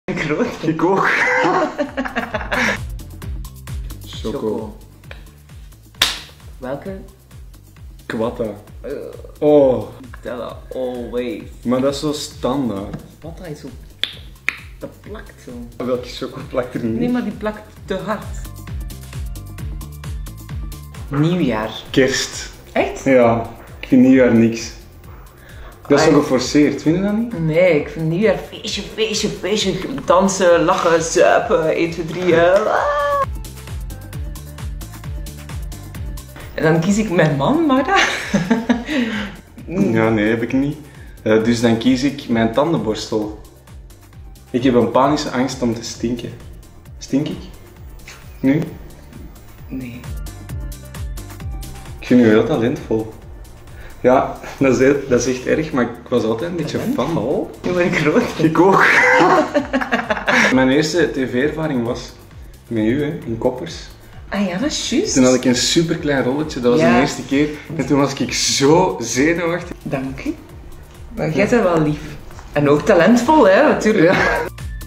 Groot. Ik ook. Choco. Welke? Quatta. Oh. Nutella, always. Maar dat is zo standaard. Wat dat is zo... Dat plakt zo. Welke choco plakt er niet? Nee, maar die plakt te hard. Nieuwjaar. Kerst. Echt? Ja, ik vind nieuwjaar niks. Dat is Ai. zo geforceerd, vind je dat niet? Nee, ik vind nieuwjaar feestje, feestje, feestje. Dansen, lachen, zuipen, 1, 2, 3. En dan kies ik mijn man, mag dat? Ja, nee, heb ik niet. Dus dan kies ik mijn tandenborstel. Ik heb een panische angst om te stinken. Stink ik? Nu? Nee. Ik vind u heel talentvol. Ja, dat is echt erg, maar ik was altijd een beetje fan. Oh, nu ben ik groot. Ik ook. Mijn eerste tv-ervaring was met u, hè, in Koppers. Ah ja, dat is juist. Toen had ik een superklein rolletje, dat was Ja. de eerste keer. En toen was ik zo zenuwachtig. Dank u. Maar jij bent wel lief. En ook talentvol, hè, natuurlijk. Ja.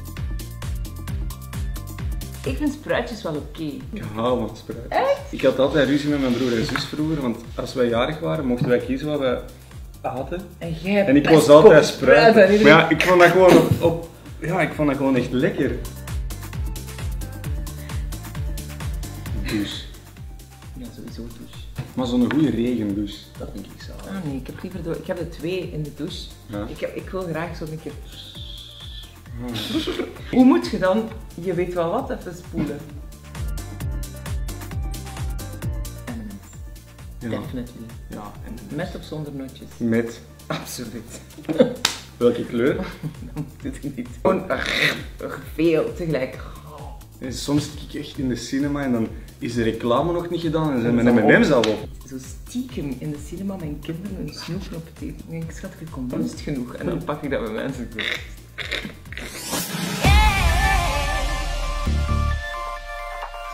Ik vind spruitjes wel oké. Ik hou van spruit. Echt? Ik had altijd ruzie met mijn broer en zus vroeger, want als wij jarig waren, mochten wij kiezen wat wij aten. En jij hebt En ik best was altijd koppen spruiten. Maar iedereen- ja, ik vond dat gewoon ja, ik vond dat gewoon echt lekker. Douche. Ja, sowieso douche. Maar zo'n goede regendouche, dat vind ik zo. Ah nee, ik heb er 2 in de douche. Ja. Ik wil graag zo'n keer... Hoe moet je dan, je weet wel wat, even spoelen? Ja. Definitely. Ja, en Met of zonder nootjes? met Absoluut. welke kleur? Dat doet het niet. Gewoon veel tegelijk. En soms zit ik echt in de cinema en dan is de reclame nog niet gedaan en zijn mijn M&M's al op. Zo stiekem in de cinema mijn kinderen een snoepje op het eten. Ik denk, schat, je komt best genoeg. En dan pak ik dat bij mensen.